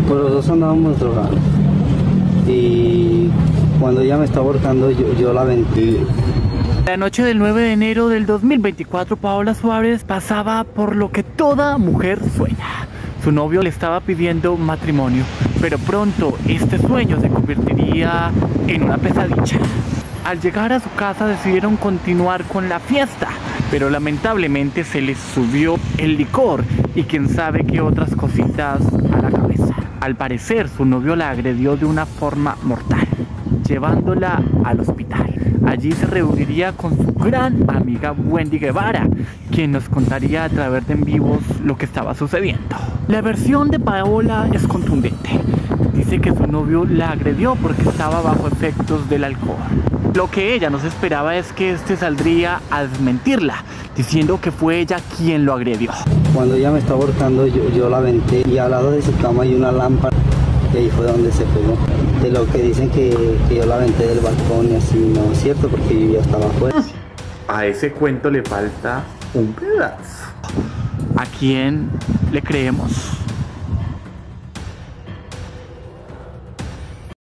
Pues los dos andábamos drogados. Y cuando ella me estaba ahorcando, yo la aventé. La noche del 9 de enero del 2024, Paola Suárez pasaba por lo que toda mujer sueña. Su novio le estaba pidiendo matrimonio, pero pronto este sueño se convertiría en una pesadilla. Al llegar a su casa decidieron continuar con la fiesta, pero lamentablemente se les subió el licor y quién sabe qué otras cositas a la cabeza. Al parecer su novio la agredió de una forma mortal, llevándola al hospital. Allí se reuniría con su gran amiga Wendy Guevara, quien nos contaría a través de en vivos lo que estaba sucediendo. La versión de Paola es contundente. Dice que su novio la agredió porque estaba bajo efectos del alcohol. Lo que ella no se esperaba es que este saldría a desmentirla, diciendo que fue ella quien lo agredió. Cuando ella me estaba ahorcando, yo la aventé y al lado de su cama hay una lámpara. Y ahí fue donde se pegó. De lo que dicen que yo la aventé del balcón y así, no es cierto porque yo ya estaba afuera. A ese cuento le falta un pedazo. ¿A quién le creemos?